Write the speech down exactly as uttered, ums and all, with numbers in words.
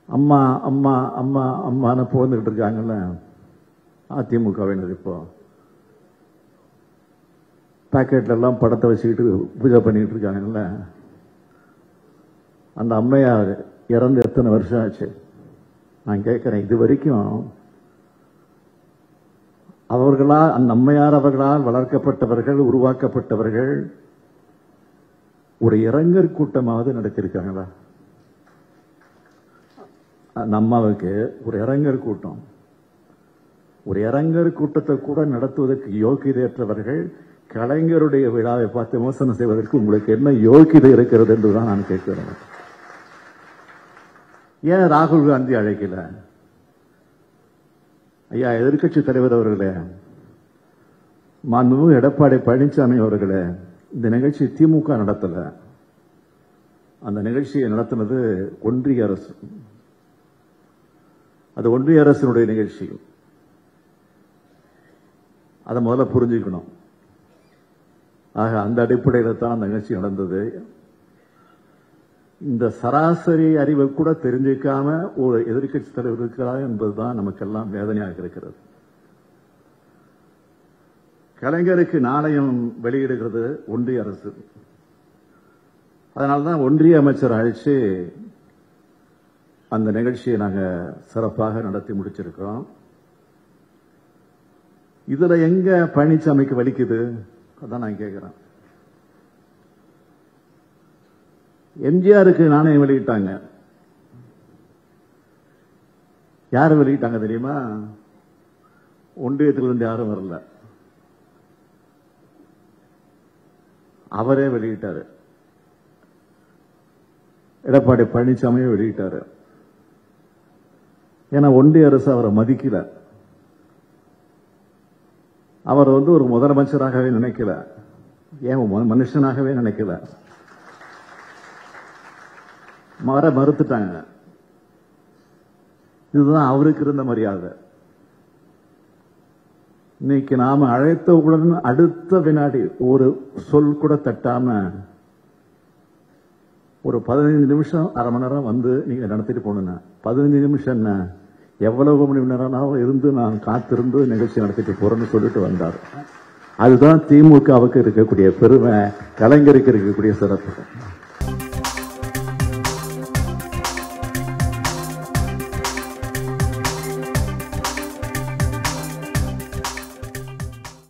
அம்மா அம்மா அம்மா அம்மான்னு போந்துகிட்டு இருக்காங்கல்ல அதிமுகவினர். இப்போ பாக்கெட்ல எல்லாம் படத்தை வச்சுக்கிட்டு பூஜை பண்ணிட்டு இருக்காங்கல்ல, அந்த அம்மையார் இறந்து எத்தனை வருஷம் ஆச்சு? நான் கேட்கிறேன், இது வரைக்கும் அவர்களால், அந்த அம்மையார் அவர்களால் வளர்க்கப்பட்டவர்கள், உருவாக்கப்பட்டவர்கள் ஒரு இரங்கற் கூட்டமாவது நடத்திருக்காங்களா? அந்த அம்மாவுக்கு ஒரு இரங்கற் கூட்டம், ஒரு இரங்கற் கூட்டத்தை கூட நடத்துவதற்கு யோகியதையற்றவர்கள் கலைஞருடைய விழாவை பார்த்து விமர்சனம் செய்வதற்கு உங்களுக்கு என்ன யோகிதை இருக்கிறது என்றுதான் நான் கேட்கிறேன். ஏன் ராகுல் காந்தி அழைக்கல? ஐயா எதிர்கட்சி தலைவர் அவர்களே, மாண்புமிகு எடப்பாடி பழனிசாமி அவர்களே, இந்த நிகழ்ச்சி திமுக நடத்தல, அந்த நிகழ்ச்சியை நடத்தினது ஒன்றிய அரசு. அது ஒன்றிய அரசினுடைய நிகழ்ச்சி. அதை முதல்ல புரிஞ்சுக்கணும். ஆக அந்த அடிப்படையில் தான் அந்த நிகழ்ச்சி நடந்தது. இந்த சராசரி அறிவை கூட தெரிஞ்சிக்காம ஒரு எதிர்கட்சி தலைவர் இருக்கிறார் என்பதுதான் நமக்கெல்லாம் வேதனையாக இருக்கிறது. கலைஞருக்கு நாணயம் வெளியிடுகிறது ஒன்றிய அரசு. அதனால்தான் ஒன்றிய அமைச்சர் அழைச்சு அந்த நிகழ்ச்சியை நாங்க சிறப்பாக நடத்தி முடிச்சிருக்கோம். இதுல எங்க பழனிசாமிக்கு வலிக்குது? அதான் நான் கேட்கிறேன். எம்ஜிஆருக்கு நாணயம் வெளியிட்டாங்க. யாரு வெளியிட்டாங்க தெரியுமா? ஒன்றியத்திலிருந்து யாரும் வரல, அவரே வெளியிட்டாரு. எடப்பாடி பழனிசாமியே வெளியிட்டாரு. ஏன்னா ஒன்றிய அரசு அவரை மதிக்கல. அவர் வந்து ஒரு முதலமைச்சராகவே நினைக்கல, ஏன் மனுஷனாகவே நினைக்கல, மற மறுத்துட்டாங்க. இதுதான் அவருக்கு இருந்த மரியாதை. இன்னைக்கு நாம அழைத்தவுடன் அடுத்த வினாடி ஒரு சொல் கூட தட்டாம ஒரு பதினைந்து நிமிஷம் அரை மணி நேரம் வந்து நீங்க நடத்திட்டு போன பதினைஞ்சு நிமிஷம் என்ன எவ்வளவு மணி நேரம் இருந்து நான் காத்திருந்து நிகழ்ச்சி நடத்திட்டு போறேன்னு சொல்லிட்டு வந்தார். அதுதான் திமுகவுக்கு இருக்கக்கூடிய பெருமை, கலைஞருக்கு இருக்கக்கூடிய சிறப்பு.